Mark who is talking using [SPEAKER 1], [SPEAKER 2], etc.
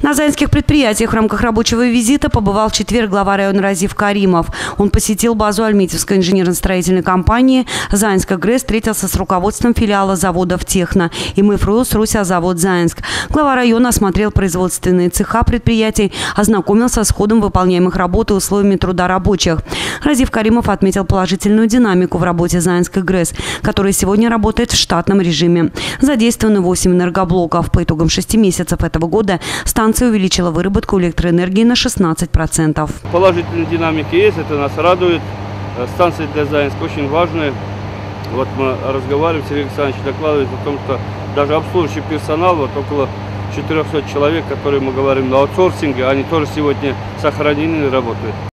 [SPEAKER 1] На заинских предприятиях в рамках рабочего визита побывал в четверг глава района Разиф Каримов. Он посетил базу Альметьевской инженерно-строительной компании. Заинск ГРЭС встретился с руководством филиала заводов «Техно» и МФРУС «Русязавод Заинск». Глава района осмотрел производственные цеха предприятий, ознакомился с ходом выполняемых работ и условиями труда рабочих. Разиф Каримов отметил положительную динамику в работе Заинск ГРЭС, которая сегодня работает в штатном режиме. Задействованы 8 энергоблоков. По итогам 6 месяцев этого года станция увеличила выработку электроэнергии на 16%.
[SPEAKER 2] Положительная динамика есть, это нас радует. Станция для Заинска очень важная. Вот мы разговариваем, Сергей Александрович докладывает о том, что даже обслуживающий персонал, вот около 400 человек, которые мы говорим на аутсорсинге, они тоже сегодня сохранены и работают.